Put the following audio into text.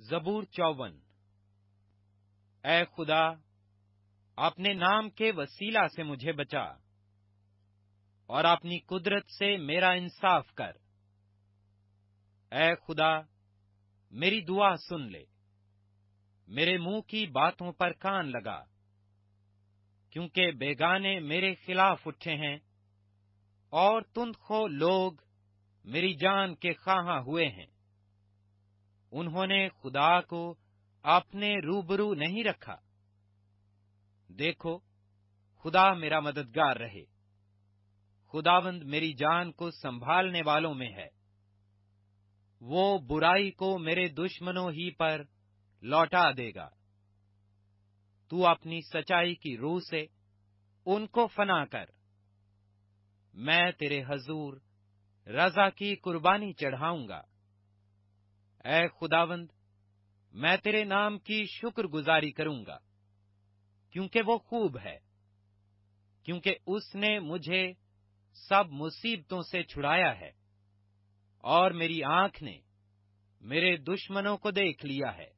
زبور 54۔ اے خدا، اپنے نام کے وسیلہ سے مجھے بچا اور اپنی قدرت سے میرا انصاف کر۔ اے خدا، میری دعا سن لے، میرے منہ کی باتوں پر کان لگا، کیونکہ بیگانے میرے خلاف اٹھے ہیں اور تندخو لوگ میری جان کے خواہاں ہوئے ہیں۔ انہوں نے خدا کو اپنے روبرو نہیں رکھا۔ دیکھو، خدا میرا مددگار رہے، خداوند میری جان کو سنبھالنے والوں میں ہے۔ وہ برائی کو میرے دشمنوں ہی پر لوٹا دے گا۔ تو اپنی سچائی کی روح سے ان کو فنا کر۔ میں تیرے حضور رضا کی قربانی چڑھاؤں گا۔ اے خداوند، میں تیرے نام کی شکر گزاری کروں گا، کیونکہ وہ خوب ہے، کیونکہ اس نے مجھے سب مصیبتوں سے چھڑایا ہے، اور میری آنکھ نے میرے دشمنوں کو دیکھ لیا ہے۔